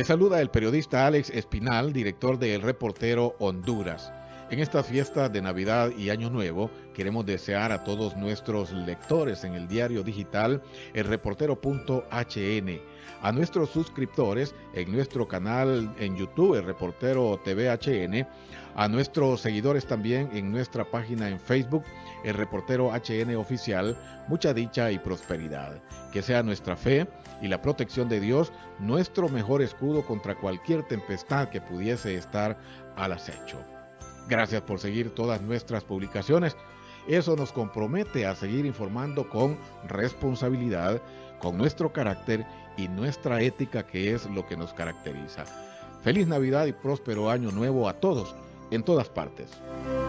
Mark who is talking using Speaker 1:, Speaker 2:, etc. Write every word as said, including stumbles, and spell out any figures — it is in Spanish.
Speaker 1: Le saluda el periodista Alex Espinal, director de El Reportero Honduras. En estas fiestas de Navidad y Año Nuevo, queremos desear a todos nuestros lectores en el diario digital el reportero punto h n, a nuestros suscriptores en nuestro canal en YouTube, El Reportero T V H N, a nuestros seguidores también en nuestra página en Facebook, El Reportero H N Oficial, mucha dicha y prosperidad. Que sea nuestra fe y la protección de Dios nuestro mejor escudo contra cualquier tempestad que pudiese estar al acecho. Gracias por seguir todas nuestras publicaciones. Eso nos compromete a seguir informando con responsabilidad, con nuestro carácter y nuestra ética, que es lo que nos caracteriza. Feliz Navidad y próspero Año Nuevo a todos, en todas partes.